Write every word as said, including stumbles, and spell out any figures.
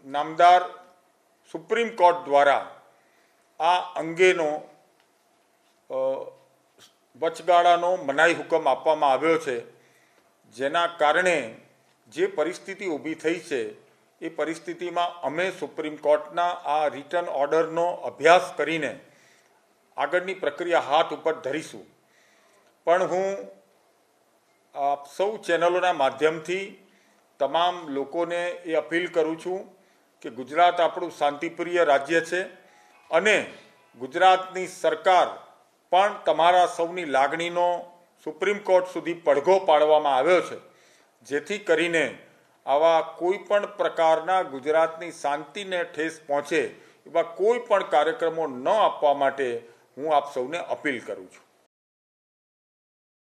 નામદાર supreme court દ્વારા આ અંગેનો વચગાળાનો મનાઈ હુકમ આપવામાં આવ્યો છે, જેના કારણે જે પરિસ્થિતિ ઊભી થઈ છે એ પરિસ્થિતિમાં અમે સુપ્રીમ કોર્ટના આ રિટર્ન ઓર્ડરનો અભ્યાસ કરીને આગળની પ્રક્રિયા હાથ ઉપર ધરીશું. પણ હું આપ સૌ ચેનલોના માધ્યમથી તમામ લોકોને એ અપીલ કરું છું કે ગુજરાત આપણું શાંતિપ્રિય રાજ્ય છે અને ગુજરાતની સરકાર પણ તમારા સૌની લાગણીનો સુપ્રીમ કોર્ટ સુધી પડઘો પાડવામાં આવ્યો છે, જેથી કરીને આવા કોઈ પણ પ્રકારના ગુજરાતની શાંતિને ઠેસ પહોંચે એવા કોઈ પણ કાર્યક્રમો ન આપવા માટે હું આપ સૌને અપીલ કરું છું.